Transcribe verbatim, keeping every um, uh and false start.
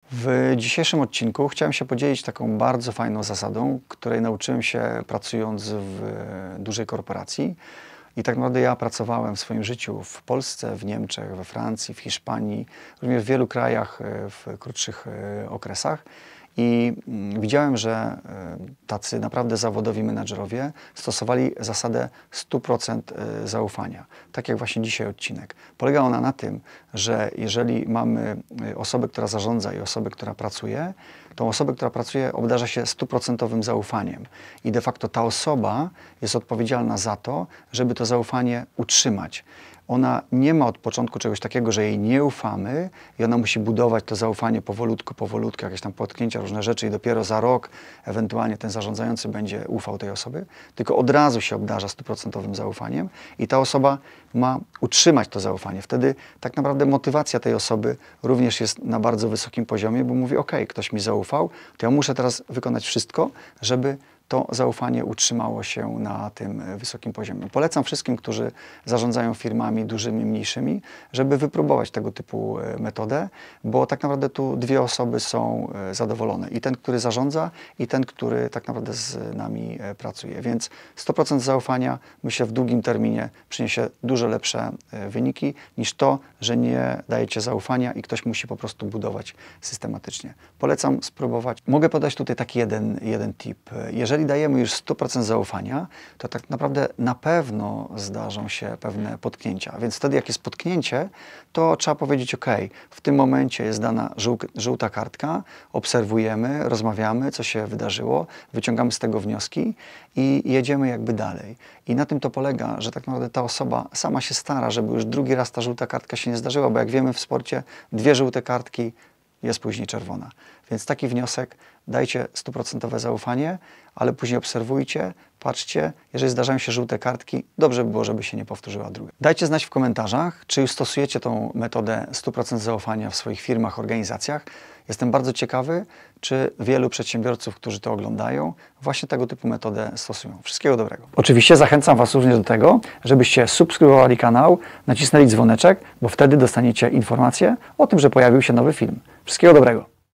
W dzisiejszym odcinku chciałem się podzielić taką bardzo fajną zasadą, której nauczyłem się pracując w dużej korporacji. I tak naprawdę ja pracowałem w swoim życiu w Polsce, w Niemczech, we Francji, w Hiszpanii, również w wielu krajach w krótszych okresach. I widziałem, że tacy naprawdę zawodowi menadżerowie stosowali zasadę stu procent zaufania. Tak jak właśnie dzisiaj odcinek. Polega ona na tym, że jeżeli mamy osobę, która zarządza i osobę, która pracuje, tą osobę, która pracuje, obdarza się stuprocentowym zaufaniem. I de facto ta osoba jest odpowiedzialna za to, żeby to zaufanie utrzymać. Ona nie ma od początku czegoś takiego, że jej nie ufamy i ona musi budować to zaufanie powolutku, powolutku, jakieś tam potknięcia, różne rzeczy i dopiero za rok ewentualnie ten zarządzający będzie ufał tej osoby, tylko od razu się obdarza stuprocentowym zaufaniem i ta osoba ma utrzymać to zaufanie. Wtedy tak naprawdę motywacja tej osoby również jest na bardzo wysokim poziomie, bo mówi, ok, ktoś mi zaufał, to ja muszę teraz wykonać wszystko, żeby to zaufanie utrzymało się na tym wysokim poziomie. Polecam wszystkim, którzy zarządzają firmami dużymi, mniejszymi, żeby wypróbować tego typu metodę, bo tak naprawdę tu dwie osoby są zadowolone. I ten, który zarządza, i ten, który tak naprawdę z nami pracuje. Więc sto procent zaufania, myślę, w długim terminie przyniesie dużo lepsze wyniki niż to, że nie dajecie zaufania i ktoś musi po prostu budować systematycznie. Polecam spróbować. Mogę podać tutaj taki jeden, jeden tip. Jeżeli dajemy już sto procent zaufania, to tak naprawdę na pewno zdarzą się pewne potknięcia. Więc wtedy, jak jest potknięcie, to trzeba powiedzieć, ok, w tym momencie jest dana żółta kartka, obserwujemy, rozmawiamy, co się wydarzyło, wyciągamy z tego wnioski i jedziemy jakby dalej. I na tym to polega, że tak naprawdę ta osoba sama się stara, żeby już drugi raz ta żółta kartka się nie zdarzyła, bo jak wiemy w sporcie, dwie żółte kartki, jest później czerwona. Więc taki wniosek, dajcie stuprocentowe zaufanie, ale później obserwujcie, patrzcie, jeżeli zdarzają się żółte kartki, dobrze by było, żeby się nie powtórzyła druga. Dajcie znać w komentarzach, czy już stosujecie tą metodę stu procent zaufania w swoich firmach, organizacjach. Jestem bardzo ciekawy, czy wielu przedsiębiorców, którzy to oglądają, właśnie tego typu metodę stosują. Wszystkiego dobrego. Oczywiście zachęcam Was również do tego, żebyście subskrybowali kanał, nacisnęli dzwoneczek, bo wtedy dostaniecie informację o tym, że pojawił się nowy film. Wszystkiego dobrego.